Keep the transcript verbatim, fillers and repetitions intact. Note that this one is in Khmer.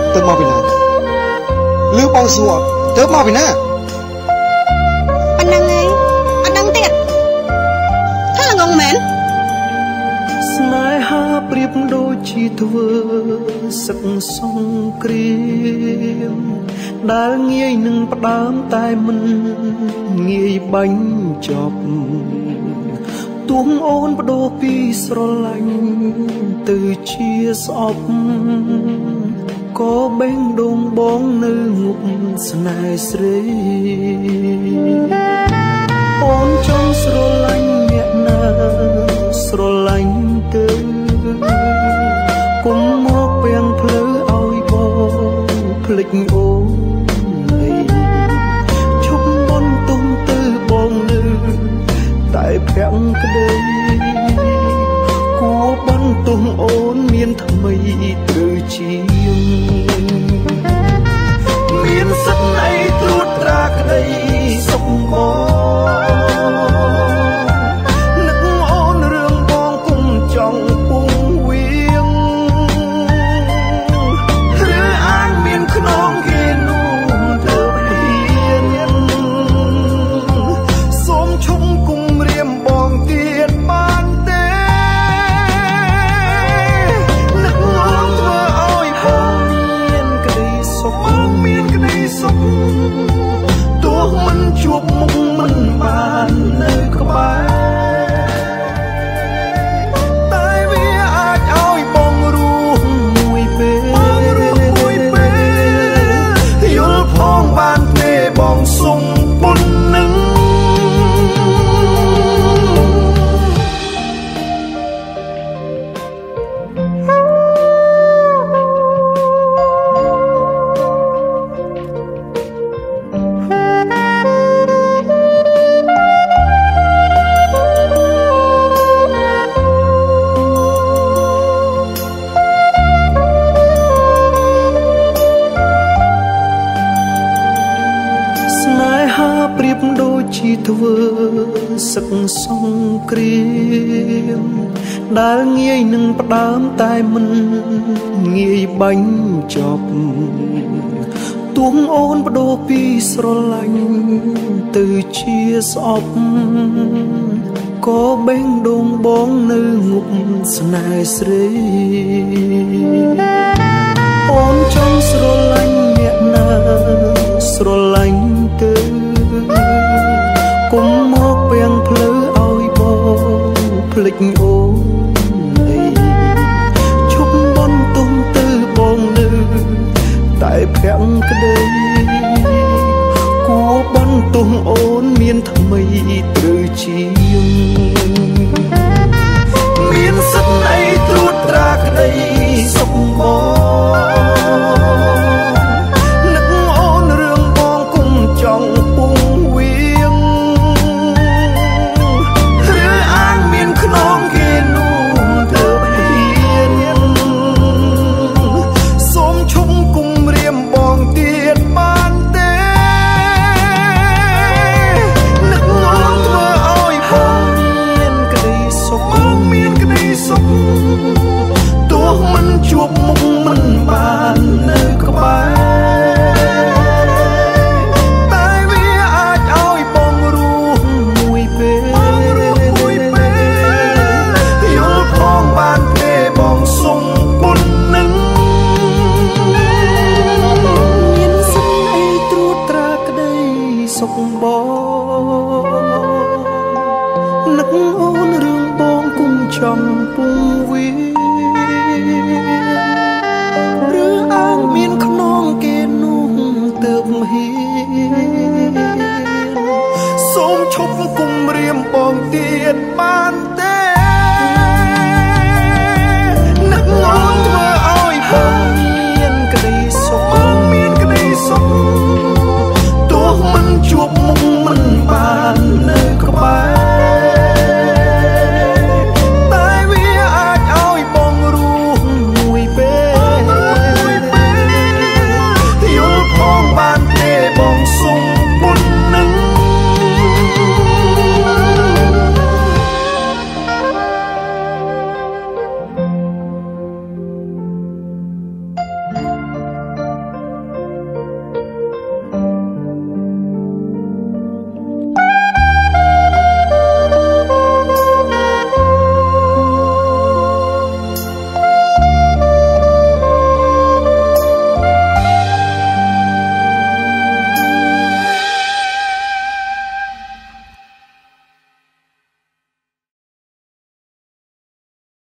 ទៅមកពីណាឬបងសួរទៅមកពីណាប៉ុណ្ណឹងឯងអត់ដឹងទៀតថាល្ងងមែនស្នេហាប្រៀបដូចជាធ្វើសឹកសង្គ្រាមដែលងាយនឹងផ្ដើមតែមិនងាយបាញ់ចប់ទួងអូនបដូរពីស្រឡាញ់ទៅជាស្អប់ក៏បេងដូងបងនៅងប់ស្នេហ៍ស្រីអូនចង់ស្រឡាញ់អ្នកណាស្រឡាញ់ទៅគុំមកពាំងភ្លឺឲ្យបងភ្លេចអូនឈប់បន់ទុំទៅបងនៅតែប្រាំងក្តីគួបន់ទុំអូនមានថ្មីត្រូវជាមានសិទ្ធអីត្រួតត្រាក្តីសុខបងនឹកអូនរឿងបងគុំចង់ពុំវៀងឬអានមានខ្នងគេនោះទៅព្រៀនសូមឈុំគុំរៀមបងទៀតបានទេនឹកអូនធ្វើឲ្យបងមានក្តីសុខមានក្តីសុខទោះមិនជួបមុខមិនបាននៅក្បែរតែវាអាចឲ្យបងរស់មួយពេលបងរស់មួយពេលយល់ផងបានទេបងសុំប៉ុណ្ណឹងប្រៀបដូចជាធ្វើសឹកសង្គ្រាមដែលងាយនឹងផ្ដើមតែមិនងាយបាញ់ចប់ទួងអូនបដូរពីស្រឡាញ់ទៅជាស្អប់ក៏បេងដូងបងនៅងប់ស្នេហ៍ស្រីអូនចង់ស្រឡាញ់អ្នកណាស្រឡាញ់ទៅគុំមកពាំងភ្លឺឲ្យបងភ្លេចអូនឈប់បន់ទុំទៅបងនៅតែប្រាំងក្តីគួបន់ទុំអូនមានថ្មីត្រូវជាមានសិទ្ធអីត្រួតត្រាក្តីសុខបងនឹកអូនរឿងបងគុំចង់ពុំវៀងឬអានមានខ្នងគេនោះទៅព្រៀនសូមឈុំគុំរៀមបងទៀតបានទេនឹកអូនធ្វើឲ្យបងមានក្តីសុខមានក្តីសុខទោះមិនជួប